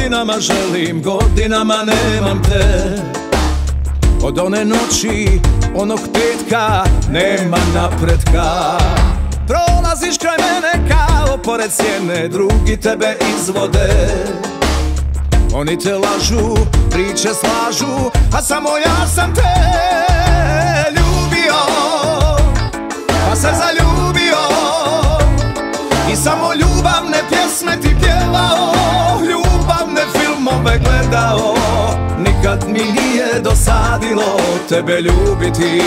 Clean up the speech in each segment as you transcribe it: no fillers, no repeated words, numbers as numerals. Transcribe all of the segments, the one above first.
godinama želim, godinama nemam te. Od one noći, onog petka, nema napretka. Prolaziš kraj mene kao pored sjene, drugi tebe izvode. Oni te lažu, priče slažu, a samo ja sam te ljubio, pa se zaljubio. I samo ljubavne pjesme ti pjevao, ljubavne filmove gledao. Nikad mi nije dosadilo tebe ljubiti.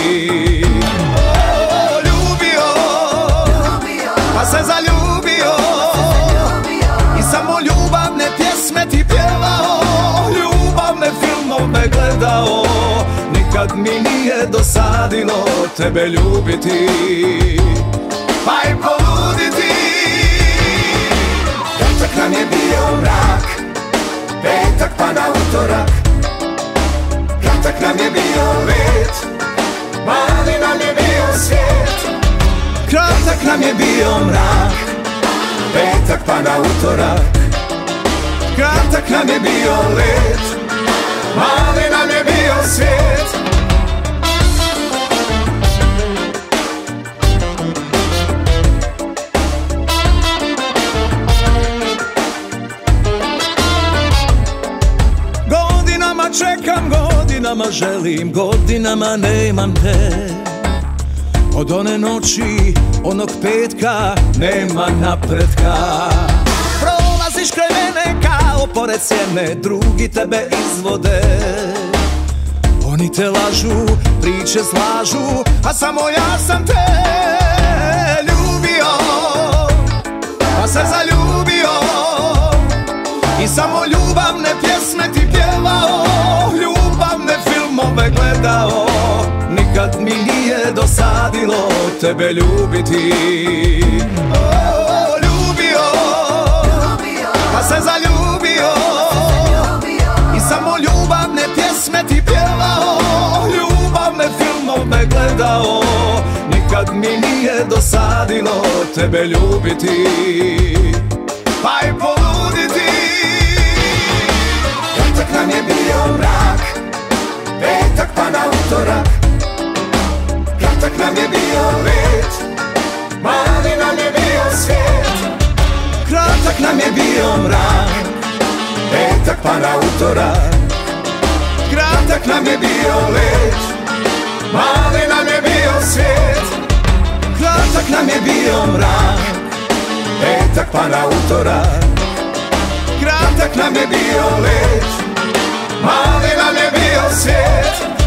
Ljubio, pa se zaljubio. I samo ljubavne pjesme ti pjevao, ljubavne filmove gledao. Nikad mi nije dosadilo tebe ljubiti, pa i poluditi. Petak nam je bio mrak, petak pa na utorak. Kratak nam je bio let, mali nam je bio svijet. Kratak nam je bio mrak, petak pa na utorak. Kratak nam je bio let, mali nam je bio svijet. Godinama čekam, godinama želim, godinama nemam te. Od one noći, onog petka, nema napretka. Prolaziš kraj mene kao pored sjene, drugi tebe izvode. Oni te lažu, priče slažu, a samo ja sam te ljubio, pa se zaljubio. I samo ljubavne pjesme ti pjevao, ljubavne filmove gledao. Nikad mi nije dosadilo tebe ljubiti. Ljubio, pa se zaljubio. I samo ljubavne pjesme ti pjevao, ljubavne filmove gledao. Nikad mi nije dosadilo tebe ljubiti, pa i poluditi. Petak nam je bio mrak, petak pa na utorak. Kratak nam je bio let, mali nam je bio svijet. Kratak nam je bio mrak, petak pa na utorak. Kratak nam je bio let, mali nam je bio svijet. Kratak nam je bio mrak, petak pa na utorak. Kratak nam je bio let, mali nam je bio svijet.